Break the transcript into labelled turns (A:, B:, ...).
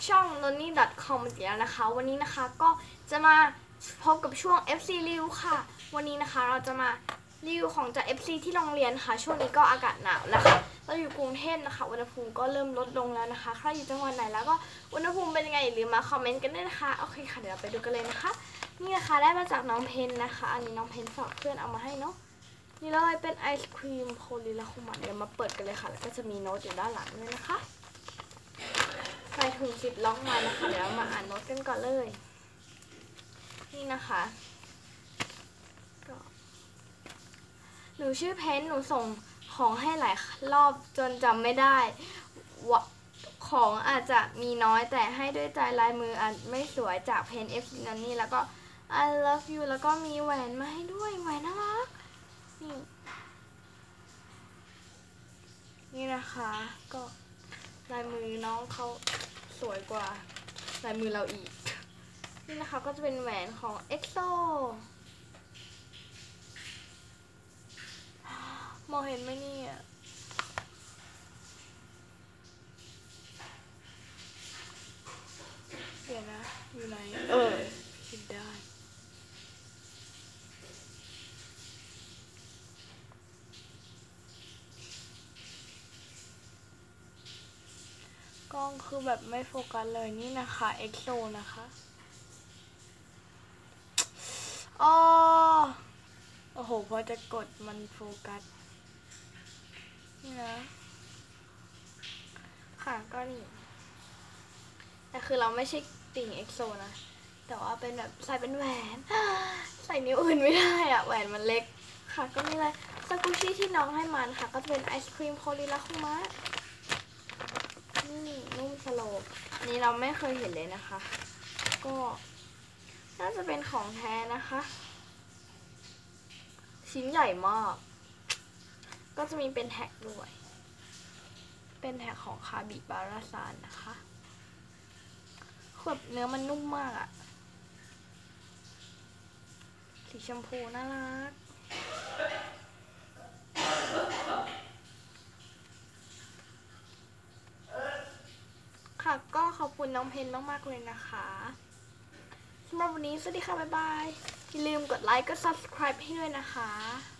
A: ช่อง noni.com อีกแล้วนะคะวันนี้นะคะก็จะมาพบกับช่วง FC รีวิวค่ะวันนี้นะคะเราจะมารีวิวของจาก FC ที่โรงเรียนค่ะช่วงนี้ก็อากาศหนาวนะคะเราอยู่กรุงเทพนะคะอุณหภูมิก็เริ่มลดลงแล้วนะคะใครอยู่จังหวัดไหนแล้วก็อุณหภูมิเป็นยังไงอย่าลืมมาคอมเมนต์กันด้วยนะคะโอเคค่ะเดี๋ยวเราไปดูกันเลยนะคะนี่นะคะได้มาจากน้องเพนนะคะอันนี้น้องเพนฝากเพื่อนเอามาให้เนาะนี่เลยเป็นไอศครีมโพลีลาคุมันเดี๋ยวมาเปิดกันเลยค่ะแล้วก็จะมีโน้ตอยู่ด้านหลังด้วยนะคะใส่ถุงซิปล็อกมานะคะเดี๋ยวเรามาอ่านโน้ตกันก่อนเลยนี่นะคะหนูชื่อเพนหนูส่งของให้หลายรอบจนจำไม่ได้ของอาจจะมีน้อยแต่ให้ด้วยใจลายมืออาจไม่สวยจากเพนเอฟซีนันนี่แล้วก็ I love you แล้วก็มีแหวนมาให้ด้วยแหวนน่ารักนี่นะคะก็ลายมือน้องเขาสวยกว่าลายมือเราอีกนี่นะคะก็จะเป็นแหวนของ EXO มองเห็นไหมเนี่ยเดี๋ยวนะอยู่ไหนเห็นได้กล้องคือแบบไม่โฟกัสเลยนี่นะคะ EXO นะคะโอ้โหพอจะกดมันโฟกัสนี่นะค่ะก็นี่แต่คือเราไม่ใช่ติ่ง EXO นะแต่ว่าเป็นแบบใส่เป็นแหวนใส่นิ้วอื่นไม่ได้อะแหวนมันเล็กค่ะก็นี่เลยสกูชี่ที่น้องให้มันค่ะก็จะเป็นไอศครีมโพลีลาคุมะนี่นุ่มสโลปอันนี้เราไม่เคยเห็นเลยนะคะก็น่าจะเป็นของแท้นะคะชิ้นใหญ่มากก็จะมีเป็นแท็กด้วยเป็นแท็กของคาบิบาราซานนะคะแบบเนื้อมันนุ่มมากอะสีชมพูน่ารักค่ะก็ขอบคุณน้องเพนมากๆเลยนะคะสำหรับวันนี้สวัสดีค่ะบ๊ายบายอย่าลืมกดไลค์กด subscribe ให้ด้วยนะคะ